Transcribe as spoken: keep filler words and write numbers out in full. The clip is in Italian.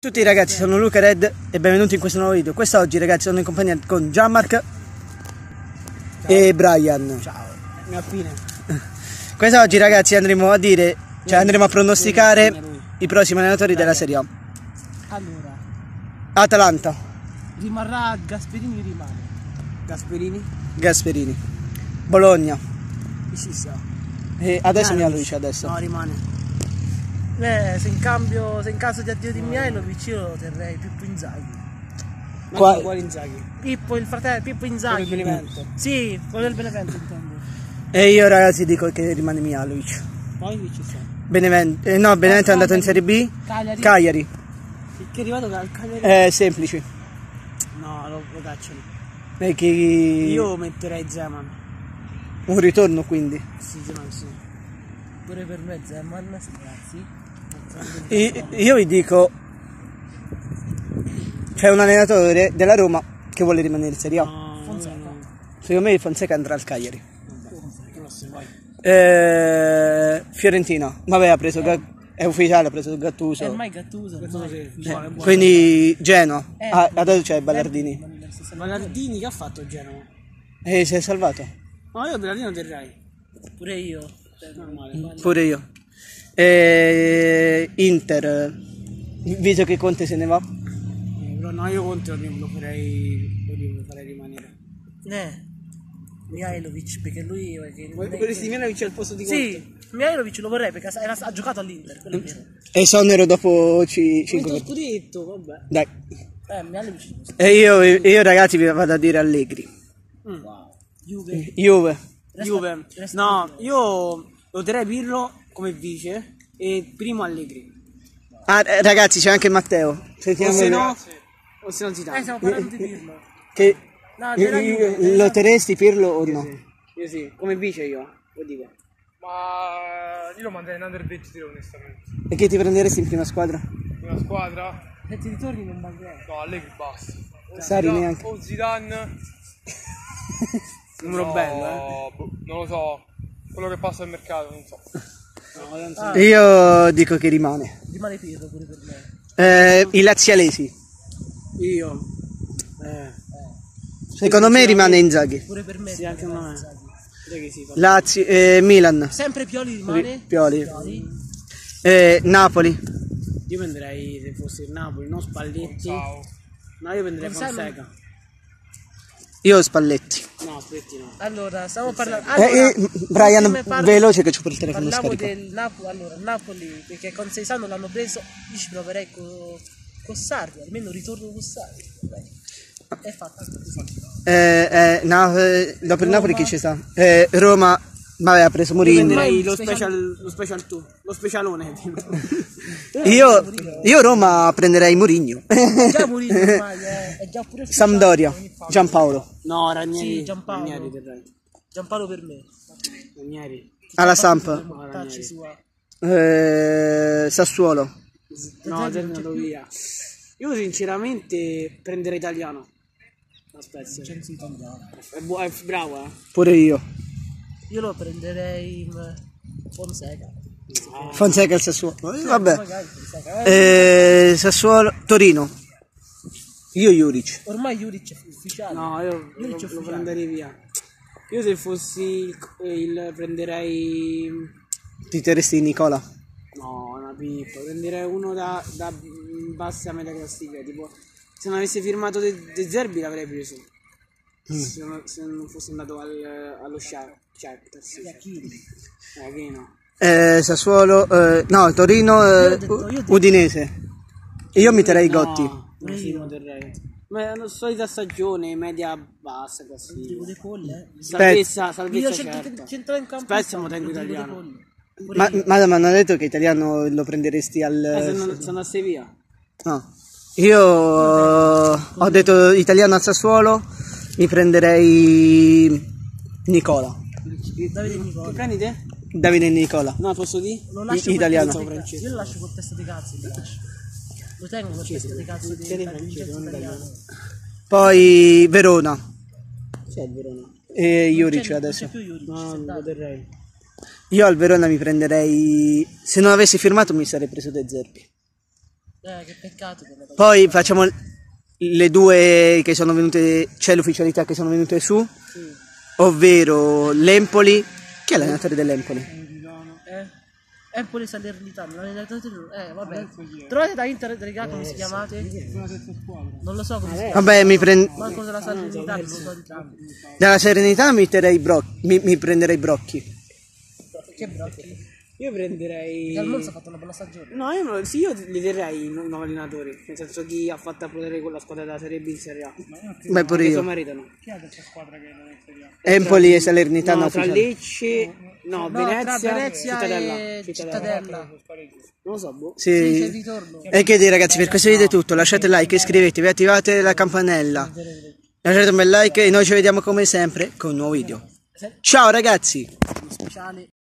Tutti ragazzi, sono Luca Red e benvenuti in questo nuovo video. Quest'oggi ragazzi sono in compagnia con Gianmark e Brian. Ciao, mia fine. Quest'oggi ragazzi andremo a dire, cioè andremo a pronosticare i prossimi allenatori della Serie A. Allora, Atalanta, rimarrà Gasperini, rimane. Gasperini? Gasperini. Bologna. Ci sa. E adesso mi Mihajlovic adesso. No, rimane. Eh, se in cambio, se in caso di addio di Mihajlovic io lo terrei Pippo Inzaghi. Qua... Quale Inzaghi? Pippo, il fratello, Pippo Inzaghi. Quello del Benevento. Sì, quello del Benevento intendo. E io ragazzi dico che rimane Mihajlovic. Poi chi ci sta? Benevento, eh, no, Benevento è andato in Serie B. Cagliari. Cagliari. Che è arrivato al Cagliari? È semplice. No, lo, lo cacciano. E chi... Io metterei Zeman. Un ritorno quindi. Sì, Zeman sì. Pure per me Zeman, ragazzi. Io, io vi dico, c'è un allenatore della Roma che vuole rimanere in Serie A. No, Fonseca. Secondo me Fonseca andrà al Cagliari. Eh, Fiorentina, vabbè, ha preso eh. è ufficiale, ha preso Gattuso. È ormai Gattuso, ormai. Eh, quindi Genoa. Eh, ah, adesso c'è Ballardini. Ballardini che ha fatto il Genoa? E si è salvato. No, io Ballardini lo terrei. Pure io. Normale, Pure io. E Inter, visto che Conte se ne va. Eh, però no, io Conte lo farei, lo farei rimanere. Eh, Mihajlovic, perché lui... Vorresti Mihajlovic al posto di Conte? Sì, Mihajlovic lo vorrei perché era, ha giocato all'Inter, quello è vero. Esonero dopo cinque scudetto, vabbè. Dai. Eh, Mihajlovic. E io, io ragazzi vi vado a dire Allegri. Mm. Wow. Juve. Juve. Resta, Juve. Resta no, io lo terrei Pirlo come vice e primo Allegri. Ah ragazzi c'è anche Matteo. O se no, o se non si dà. Eh, stiamo parlando di Pirlo. Che no, Juve, lo terresti Pirlo o no? Sì. Io sì, come vice io, lo dico. Ma io lo manderei in under ventitré onestamente. E che ti prenderesti in prima squadra? Prima squadra? Se ti ritorni non mancherei. No, Allegri basta. Sari neanche. O Zidane. Numero no, bello, eh. Boh, non lo so. Quello che passa al mercato, non so. No, ah. Io dico che rimane. Rimane Pirlo pure per me. Eh, I lazialesi. Io. Eh. Secondo me rimane Inzaghi. Pure per me. Sì, anche me. Sì, Lazio, eh, Milan. Sempre Pioli rimane? Pioli. Pioli. Eh, Napoli. Io prenderei se fosse il Napoli, non Spalletti. Ciao. No, io prenderei Fonseca. Io Spalletti. No, aspetti no. Allora, stiamo parlando... Allora, eh, eh, Brian, parlo, veloce che c'ho per il telefono parliamo scarico. del Napoli, allora, Napoli, perché con Seisano l'hanno preso, io ci proverei con, con Sarri, almeno ritorno con Sarri. È fatta così. Eh, eh, no, eh, dopo il Napoli chi ci sta? Eh, Roma, vabbè, ha preso Mourinho. Io prenderei lo special, lo special tu, lo specialone. io, io Roma prenderei Mourinho. Già Mourinho ormai, eh, è già pure Sampdoria, Giampaolo. No, Ranieri, sì, Giampaolo. Ranieri terrei. Giampaolo per me. Ranieri. Alla Samp. Eh, Sassuolo. No, è andato via. Io sinceramente prenderei Italiano. Aspetta, è, bu- è bravo, eh. Pure io. Io lo prenderei Fonseca. Ah. Fonseca il Sassuolo. Eh, vabbè. Eh, Sassuolo, Torino. Io Juric. Ormai Juric è ufficiale. No, io Juric lo, lo prenderei via. Io se fossi il, il prenderei. Ti terresti Nicola? No, una pippa. Prenderei uno da, da bassa media classifica. Tipo, se non avessi firmato De, De Zerbi l'avrei preso. Mm. Se, non, se non fosse andato al, allo Shakhtar. Sì. Eh, no. eh, Sassuolo, eh, no, Torino, eh, io detto, io Udinese. Io mi terrei no, Gotti. No, io mi terrei. Ma è una solita stagione, media bassa classifica. Salvezza, salvezza certa. Spezia mi tengo italiano. Ma, ma mi hanno detto che italiano lo prenderesti al... Eh, se non, se andasse via. No. Io ho detto italiano al Sassuolo, mi prenderei Nicola. Davide Nicola. Che prendi te? Davide Nicola. No, posso dire? Lo lascio italiano. Io lo lascio con testa di cazzo, lo lascio. Lo tengo con testa di cazzo di italiano. Poi Verona. C'è il Verona. E Juric adesso. Non c'è più Juric. No, lo terrei. Io al Verona mi prenderei... Se non avessi firmato mi sarei preso De Zerbi. Eh, che peccato che le Poi facciamo le due che sono venute, c'è l'ufficialità che sono venute su, Sì. ovvero l'Empoli. Chi è l'allenatore dell'Empoli? Eh? Empoli Salernitano, l'allenatore eh vabbè. Trovate da internet, raga, come si chiamate? Non lo so come si chiama. Vabbè, mi prendo Manco della Salernitano, non lo so di tanto. dalla Serenità metterei Broc, mi, mi prenderei Brocchi. Che brocchi. Io prenderei... Il Monza ha fatto una bella stagione. No, io, non- sì, io li terrei i nuovi allenatori, nel senso chi ha fatto applaudire con la squadra della Serie B in Serie A. Beh, pure Che se lo io. meritano. Chi è la terza squadra che non è in Serie A? Empoli e Salernitana No, tra ufficiali. Lecce, no, No, Venezia, tra Venezia Cittadella. e Cittadella. Cittadella. Non lo so, boh. Sì, c'è il Sì. ritorno. E che dire ragazzi, per questo video è tutto, lasciate like, iscrivetevi, attivate la campanella, lasciate un bel like e noi ci vediamo come sempre con un nuovo video. Ciao ragazzi! Speciale.